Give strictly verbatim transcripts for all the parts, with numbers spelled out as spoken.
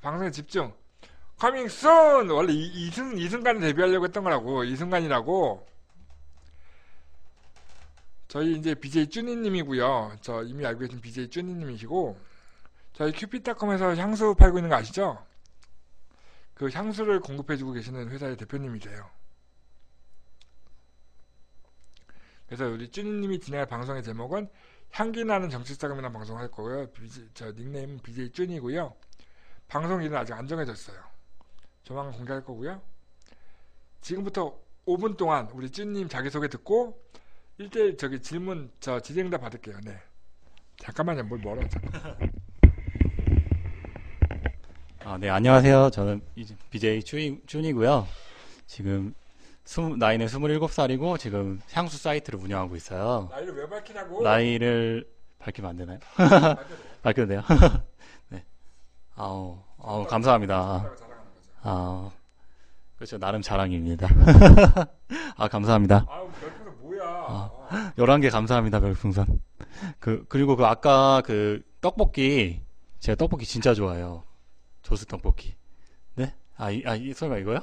방송에 집중. 커밍 순! 원래 이, 이순, 이순간에 데뷔하려고 했던 거라고. 이순간이라고. 저희 이제 비제이 쭈니님이고요. 저 이미 알고 계신 비제이 쭈니님이시고, 저희 큐피닷컴에서 향수 팔고 있는 거 아시죠? 그 향수를 공급해주고 계시는 회사의 대표님이세요. 그래서 우리 쭈니님이 진행할 방송의 제목은 향기나는 정치자금이라는 방송을 할 거고요. 비지, 저 닉네임은 비제이 쭈니고요. 방송 일은 아직 안 정해졌어요. 조만간 공개할 거고요. 지금부터 오 분 동안 우리 쭈니님 자기소개 듣고 일 대 일 저기 질문 저 질의응답 받을게요. 네. 잠깐만요. 뭘 멀어. 아, 네, 안녕하세요. 저는 비제이 쭈니, 쭈니고요. 지금 스무, 나이는 스물일곱 살이고 지금 향수 사이트를 운영하고 있어요. 나이를 왜 밝히냐고? 나이를 밝히면 안 되나요? 밝혀도 돼요? 네. 아우, 아우, 감사합니다. 아, 그렇죠. 나름 자랑입니다. 아, 감사합니다. 아우, 별풍선 뭐야? 아, 열한 개 감사합니다, 별풍선. 그, 그리고 그 아까 그 떡볶이, 제가 떡볶이 진짜 좋아해요. 조스 떡볶이. 네? 아, 이, 아, 이, 설마 이거요?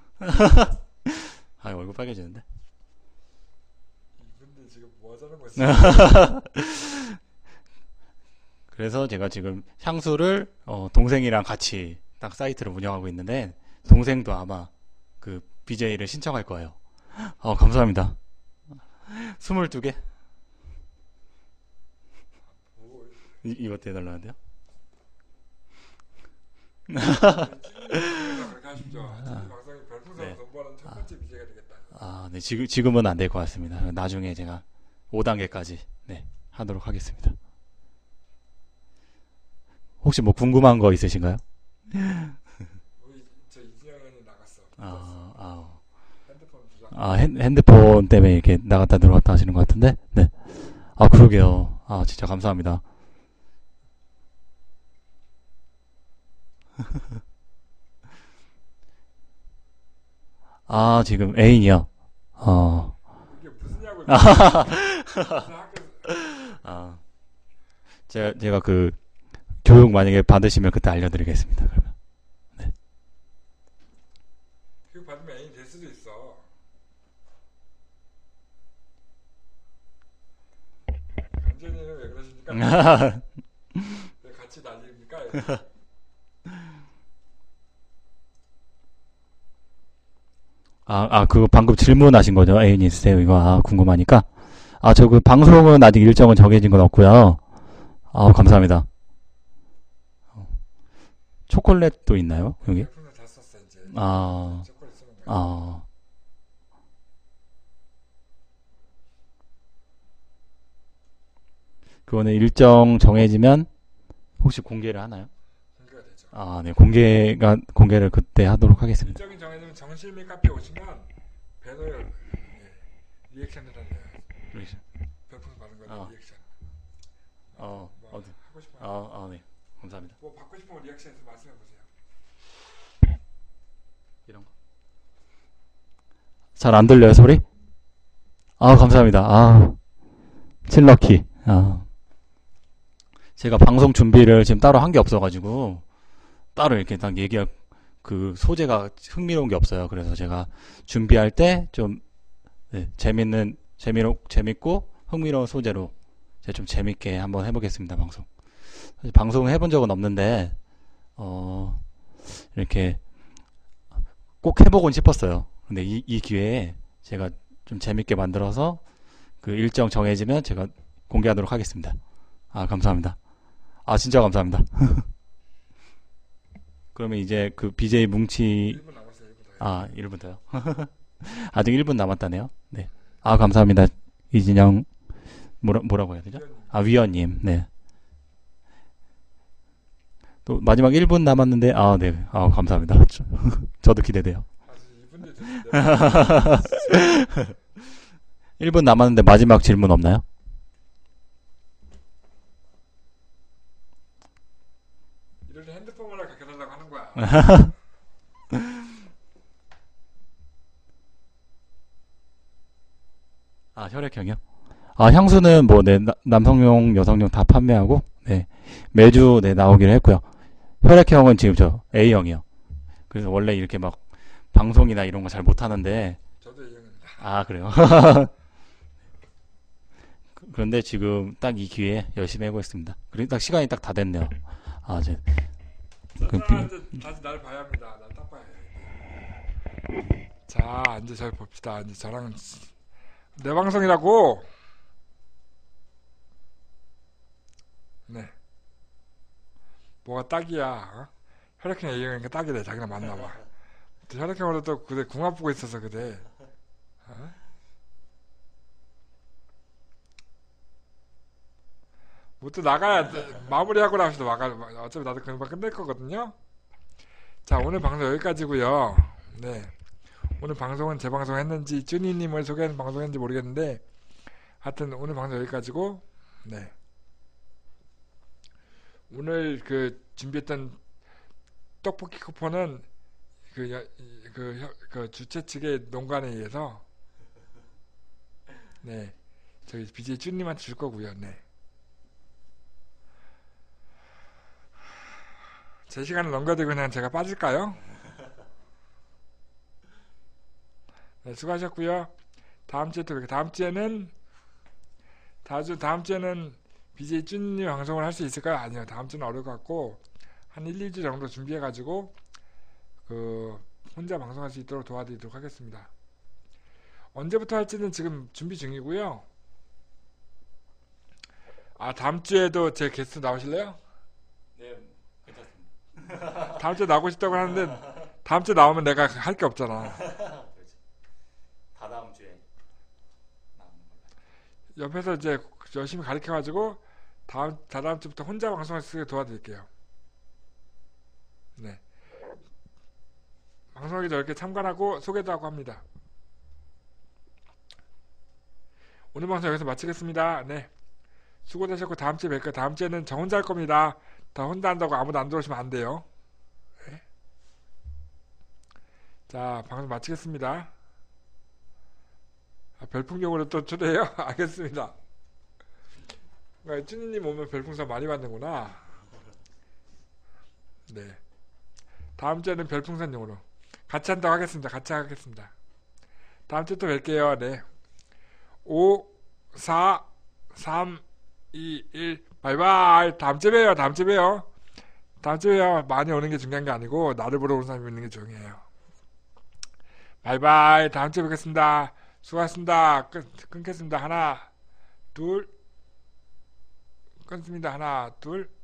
아, 얼굴 빨개지는데? 이분들 지금 뭐 하자는 거지? 그래서 제가 지금 향수를, 어, 동생이랑 같이 딱 사이트를 운영하고 있는데, 동생도 아마 그 비제이를 신청할 거예요. 어, 감사합니다. 스물두 개? 이, 이거 해달라는데요? 그렇게 하십시오. 방송이 별풍선 선보는 첫 번째 비제이가 되겠다. 아, 네, 지금, 지금은 안 될 것 같습니다. 나중에 제가 오 단계까지, 네, 하도록 하겠습니다. 혹시 뭐 궁금한 거 있으신가요? 우리 저 이진영 의원이 나갔어. 아, 아, 핸드폰 부상. 아, 핸, 핸드폰 때문에 이렇게 나갔다 들어갔다 하시는 것 같은데, 네. 아, 그러게요. 아, 진짜 감사합니다. 아, 지금 애인이요. 어. 이게 무슨냐고. 아, 제가 제가 그 교육 만약에 받으시면 그때 알려드리겠습니다. 그러면. 네. 교육 받으면 애인 될 수도 있어. 강재님은 왜 그러십니까? 왜 같이 난립니까? 아, 아, 그거 방금 질문하신 거죠? 애인 있으세요? 이거, 아, 궁금하니까. 아, 저 그 방송은 아직 일정은 정해진 건 없고요. 아, 감사합니다. 초콜릿도 있나요? 여기? 다 썼어, 이제. 아, 초콜릿 쓰는 거야. 아. 그거는 일정 정해지면 혹시 공개를 하나요? 공개가 되죠. 아, 네, 공개가, 공개를 그때 하도록 하겠습니다. 일정이 정해지면 정실미 카페 오시면 배너에 예, 리액션을 하는 리액션. 별풍선 받은 거예요. 어. 리액션. 어, 뭐 어디? 하고 싶어요. 아, 아, 네. 감사합니다. 뭐 받고 싶은 거 리액션에서 말씀해 보세요. 이런 거. 잘 안 들려요, 소리? 아, 감사합니다. 아, 칠러키. 아. 제가 방송 준비를 지금 따로 한 게 없어가지고, 따로 이렇게 딱 얘기할 그 소재가 흥미로운 게 없어요. 그래서 제가 준비할 때 좀, 네, 재밌는, 재미로, 재밌고 흥미로운 소재로 제가 좀 재밌게 한번 해보겠습니다, 방송. 사실 방송을 해본 적은 없는데, 어, 이렇게 꼭 해보곤 싶었어요. 근데 이, 이 기회에 제가 좀 재밌게 만들어서 그 일정 정해지면 제가 공개하도록 하겠습니다. 아, 감사합니다. 아, 진짜 감사합니다. 그러면 이제 그 비제이 뭉치 일 분 남았어요. 일 분 더요. 아, 일 분 더요. 아직 일 분 남았다네요. 네. 아, 감사합니다. 이진영 뭐라, 뭐라고 해야 되죠? 위원님. 아, 위원님. 네. 또 마지막 일 분 남았는데 아, 네. 아, 감사합니다. 저, 저도 기대돼요. 아직 이 분 됐는데. 일 분 남았는데 마지막 질문 없나요? 이럴 때 핸드폰을 갖게 달라고 하는 거야. 아, 혈액형이요? 아, 향수는 뭐, 네, 나, 남성용, 여성용 다 판매하고, 네, 매주, 네, 나오기로 했고요. 혈액형은 지금 저 A형이요. 그래서 원래 이렇게 막 방송이나 이런 거 잘 못하는데. 저도 A형입니다. 아, 그래요? 그런데 지금 딱 이 기회에 열심히 해보겠습니다. 그리고 딱 시간이 딱 다 됐네요. 아, 이제. 그 비... 다시 날 봐야 합니다. 날 딱 봐야 해. 자, 이제 잘 봅시다. 이제 저랑 내 방송이라고. 네. 뭐가 딱이야? 어? 혈액형 A형이니까 딱이래. 자기랑 맞나봐. 혈액형으로 또 그대 궁합 보고 있어서 그대. 어? 뭐 또 나가야 마무리하고 나서 나가. 어차피 나도 금방 끝낼 거거든요. 자, 오늘 방송 여기까지고요. 네. 오늘 방송은 제 방송 했는지 쭈니님을 소개하는 방송했는지 모르겠는데 하여튼 오늘 방송 여기까지고. 네. 오늘 그 준비했던 떡볶이 쿠폰은 그, 여, 그, 혀, 그 주최 측의 농간에 의해서 네 저희 비제이 쭈님한테 줄 거고요. 네. 제 시간을 넘겨드리고 그냥 제가 빠질까요? 네, 수고하셨고요. 다음 주에 또 뵙게. 다음 주에는 다주 다음 주에는 비제이 쭈님 방송을 할 수 있을까요? 아니요. 다음 주는 어려울 것 같고 한 일, 이 주 정도 준비해 가지고 그 혼자 방송할 수 있도록 도와드리도록 하겠습니다. 언제부터 할지는 지금 준비 중이고요. 아, 다음 주에도 제 게스트 나오실래요? 네, 괜찮습니다. 다음 주에 나오고 싶다고 하는데 다음 주에 나오면 내가 할 게 없잖아. 그렇지. 다 다음 주에 나오는 걸로. 옆에서 이제 열심히 가르쳐 가지고 다음 다다음 주부터 혼자 방송할 수 있게 도와드릴게요. 네. 방송하기 전에 이렇게 참관하고 소개도 하고 합니다. 오늘 방송 여기서 마치겠습니다. 네. 수고하셨고 다음 주에 뵐게요. 다음 주에는 저 혼자 할 겁니다. 다 혼자 한다고 아무도 안 들어오시면 안 돼요. 네. 자, 방송 마치겠습니다. 아, 별풍경으로 또 초대해요? 알겠습니다. 아, 쭈니님 오면 별풍선 많이 받는구나. 네. 다음 주에는 별풍선용으로 같이 한다고 하겠습니다. 같이 하겠습니다. 다음 주에 또 뵐게요. 네. 오, 사, 삼, 이, 일, 바이바이. 다음 주에 봬요. 다음 주에 봬요. 다음 주에 봬요. 많이 오는 게 중요한 게 아니고 나를 보러 오는 사람이 있는 게 중요해요. 바이바이. 다음 주에 뵙겠습니다. 수고하셨습니다. 끊, 끊겠습니다. 하나, 둘, 끊습니다. 하나, 둘.